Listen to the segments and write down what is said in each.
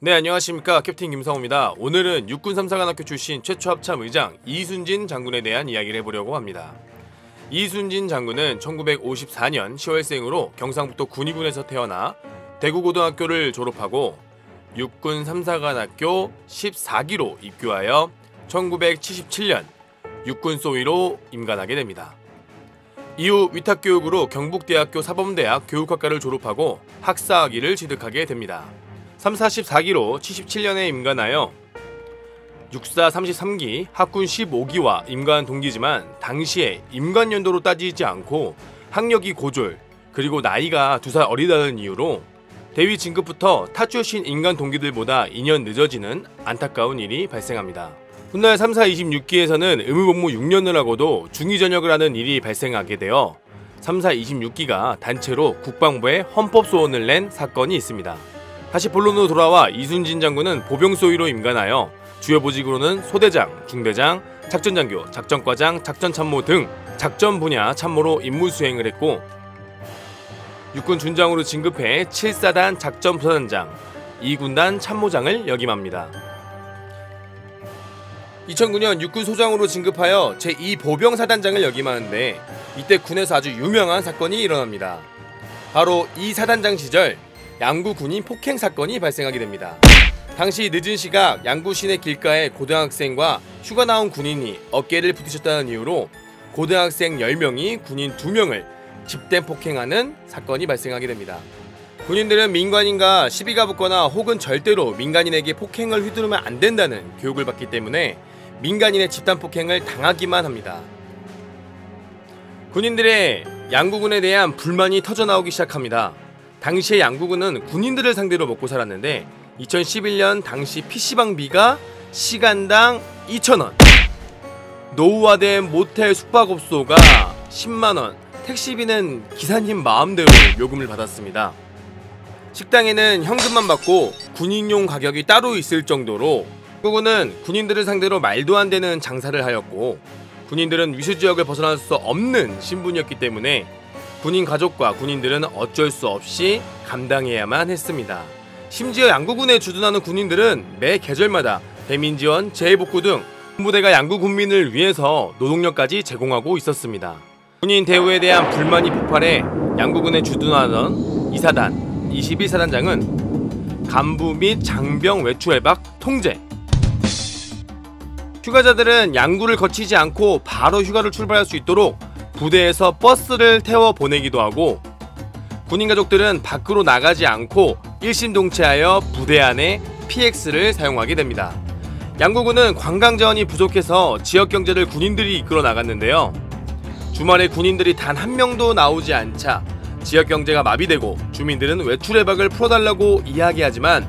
네, 안녕하십니까. 캡틴 김성호입니다. 오늘은 육군 3사관학교 출신 최초 합참 의장 이순진 장군에 대한 이야기를 해보려고 합니다. 이순진 장군은 1954년 10월생으로 경상북도 군위군에서 태어나 대구고등학교를 졸업하고 육군 3사관학교 14기로 입교하여 1977년 육군 소위로 임관하게 됩니다. 이후 위탁교육으로 경북대학교 사범대학 교육학과를 졸업하고 학사학위를 취득하게 됩니다. 344기로 77년에 임관하여 육사 33기, 학군 15기와 임관 동기지만 당시에 임관 연도로 따지지 않고 학력이 고졸, 그리고 나이가 2살 어리다는 이유로 대위 진급부터 타 출신 임관 동기들보다 2년 늦어지는 안타까운 일이 발생합니다. 훗날 3사 26기에서는 의무복무 6년을 하고도 중위 전역을 하는 일이 발생하게 되어 3사 26기가 단체로 국방부에 헌법소원을 낸 사건이 있습니다. 다시 본론으로 돌아와 이순진 장군은 보병소위로 임관하여 주요 보직으로는 소대장, 중대장, 작전장교, 작전과장, 작전참모 등 작전 분야 참모로 임무 수행을 했고 육군 준장으로 진급해 7사단 작전부사단장, 2군단 참모장을 역임합니다. 2009년 육군 소장으로 진급하여 제2보병사단장을 역임하는데 이때 군에서 아주 유명한 사건이 일어납니다. 바로 이 사단장 시절 양구 군인 폭행 사건이 발생하게 됩니다. 당시 늦은 시각 양구 시내 길가에 고등학생과 휴가 나온 군인이 어깨를 부딪혔다는 이유로 고등학생 10명이 군인 2명을 집단 폭행하는 사건이 발생하게 됩니다. 군인들은 민간인과 시비가 붙거나 혹은 절대로 민간인에게 폭행을 휘두르면 안 된다는 교육을 받기 때문에 민간인의 집단 폭행을 당하기만 합니다. 군인들의 양구군에 대한 불만이 터져나오기 시작합니다. 당시에 양구군은 군인들을 상대로 먹고 살았는데 2011년 당시 PC방비가 시간당 2,000원, 노후화된 모텔 숙박업소가 10만원, 택시비는 기사님 마음대로 요금을 받았습니다. 식당에는 현금만 받고 군인용 가격이 따로 있을 정도로 양구군은 군인들을 상대로 말도 안 되는 장사를 하였고 군인들은 위수지역을 벗어날 수 없는 신분이었기 때문에 군인 가족과 군인들은 어쩔 수 없이 감당해야만 했습니다. 심지어 양구군에 주둔하는 군인들은 매 계절마다 대민지원, 재해복구 등 군부대가 양구 군민을 위해서 노동력까지 제공하고 있었습니다. 군인 대우에 대한 불만이 폭발해 양구군에 주둔하던 2사단, 21사단장은 간부 및 장병 외출 외박 통제, 휴가자들은 양구를 거치지 않고 바로 휴가를 출발할 수 있도록 부대에서 버스를 태워 보내기도 하고 군인 가족들은 밖으로 나가지 않고 일심동체하여 부대 안에 PX를 사용하게 됩니다. 양구군은 관광 자원이 부족해서 지역 경제를 군인들이 이끌어 나갔는데요. 주말에 군인들이 단 한 명도 나오지 않자 지역 경제가 마비되고 주민들은 외출 외박을 풀어달라고 이야기하지만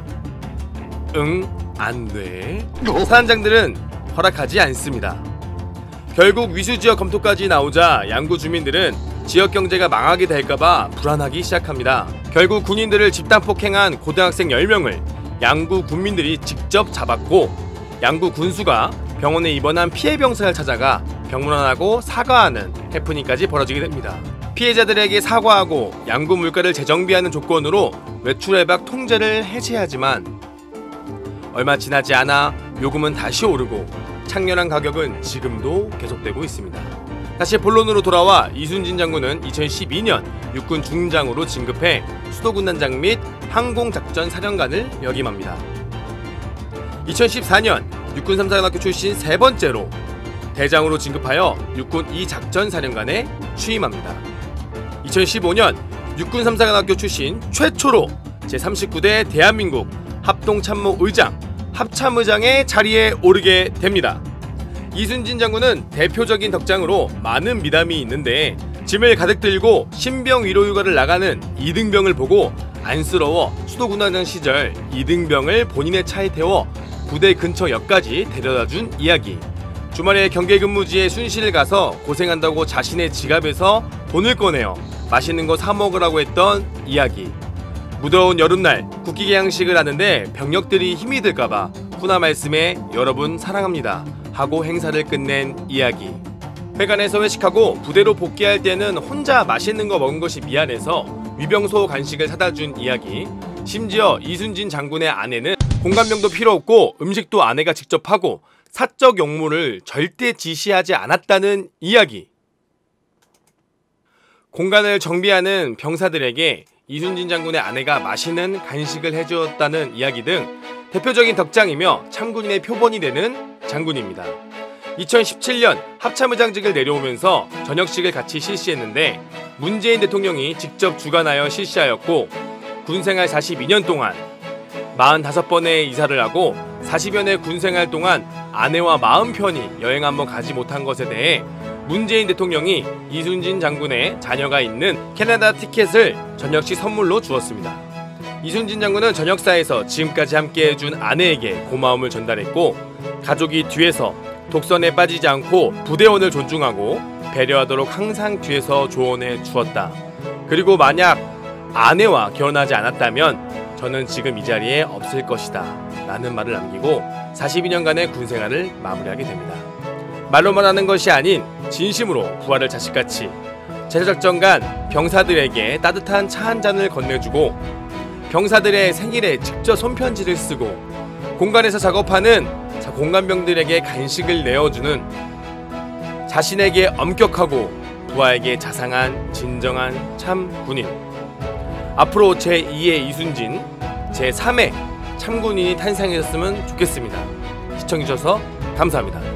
안 돼. 사단장들은 허락하지 않습니다. 결국 위수지역 검토까지 나오자 양구 주민들은 지역 경제가 망하게 될까봐 불안하기 시작합니다. 결국 군인들을 집단 폭행한 고등학생 10명을 양구 군민들이 직접 잡았고 양구 군수가 병원에 입원한 피해 병사를 찾아가 병문안하고 사과하는 해프닝까지 벌어지게 됩니다. 피해자들에게 사과하고 양구 물가를 재정비하는 조건으로 외출 외박 통제를 해제하지만 얼마 지나지 않아 요금은 다시 오르고 창렬한 가격은 지금도 계속되고 있습니다. 다시 본론으로 돌아와 이순진 장군은 2012년 육군 중장으로 진급해 수도군단장 및 항공작전사령관을 역임합니다. 2014년 육군 3사관학교 출신 세 번째로 대장으로 진급하여 육군 2작전사령관에 취임합니다. 2015년 육군 3사관학교 출신 최초로 제39대 대한민국 합동참모의장, 합참의장의 자리에 오르게 됩니다. 이순진 장군은 대표적인 덕장으로 많은 미담이 있는데 짐을 가득 들고 신병 위로 휴가를 나가는 이등병을 보고 안쓰러워 수도군단장 시절 이등병을 본인의 차에 태워 부대 근처 역까지 데려다준 이야기, 주말에 경계근무지에 순실을 가서 고생한다고 자신의 지갑에서 돈을 꺼내어 맛있는 거 사 먹으라고 했던 이야기, 무더운 여름날 국기 개양식을 하는데 병력들이 힘이 들까봐 훈화 말씀에 여러분 사랑합니다 하고 행사를 끝낸 이야기, 회관에서 회식하고 부대로 복귀할 때는 혼자 맛있는 거 먹은 것이 미안해서 위병소 간식을 사다 준 이야기, 심지어 이순진 장군의 아내는 공감병도 필요 없고 음식도 아내가 직접 하고 사적 용무를 절대 지시하지 않았다는 이야기. 공간을 정비하는 병사들에게 이순진 장군의 아내가 맛있는 간식을 해주었다는 이야기 등 대표적인 덕장이며 참군인의 표본이 되는 장군입니다. 2017년 합참의장직을 내려오면서 저녁식을 같이 실시했는데 문재인 대통령이 직접 주관하여 실시하였고 군생활 42년 동안 45번의 이사를 하고 40여년 군생활 동안 아내와 마음 편히 여행 한번 가지 못한 것에 대해 문재인 대통령이 이순진 장군의 자녀가 있는 캐나다 티켓을 저녁식 선물로 주었습니다. 이순진 장군은 저녁사에서 지금까지 함께해준 아내에게 고마움을 전달했고 가족이 뒤에서 독선에 빠지지 않고 부대원을 존중하고 배려하도록 항상 뒤에서 조언해 주었다. 그리고 만약 아내와 결혼하지 않았다면 저는 지금 이 자리에 없을 것이다 라는 말을 남기고 42년간의 군생활을 마무리하게 됩니다. 말로만 하는 것이 아닌 진심으로 부하를 자식같이 제사작전간 병사들에게 따뜻한 차 한 잔을 건네주고 병사들의 생일에 직접 손편지를 쓰고 공간에서 작업하는 공간병들에게 간식을 내어주는 자신에게 엄격하고 부하에게 자상한 진정한 참 군인. 앞으로 제2의 이순진, 제3의 참군인이 탄생했으면 좋겠습니다. 시청해주셔서 감사합니다.